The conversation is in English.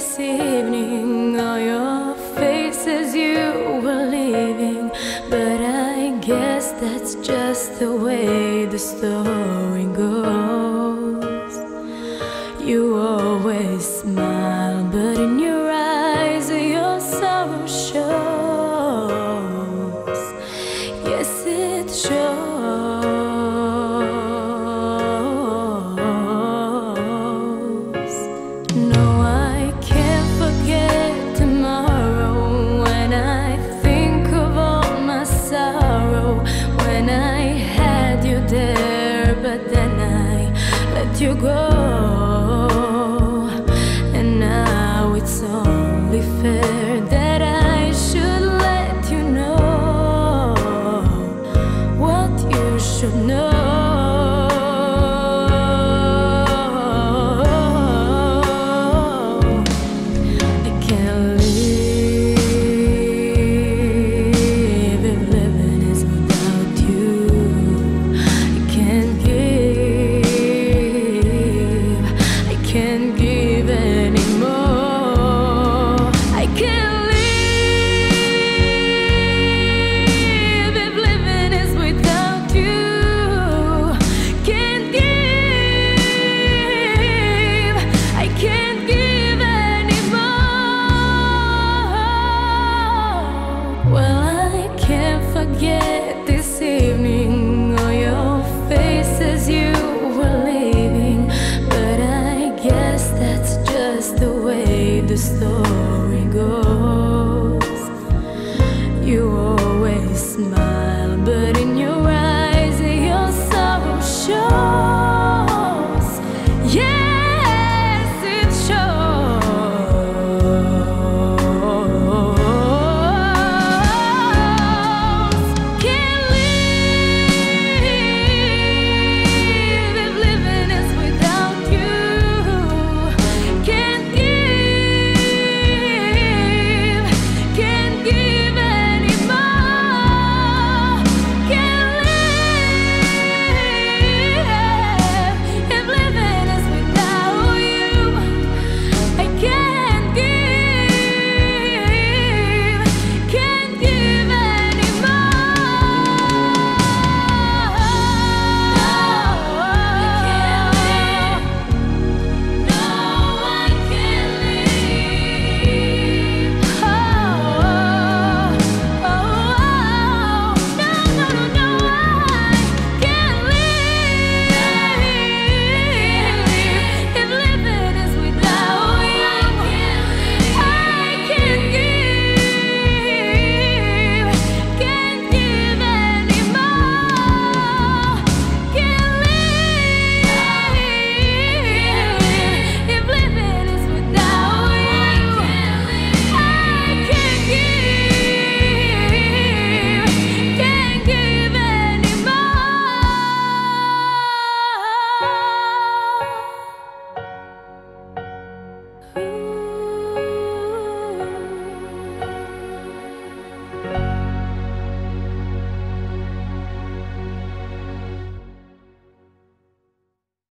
this evening, all your faces you were leaving. But I guess that's just the way the story goes. You always smile, but in your eyes your sorrow shows. Yes, it shows. No, I can't forget tomorrow when I think of all my sorrow. When I had you there, but then I let you go. And now it's only fair that I should let you know what you should know. Yeah.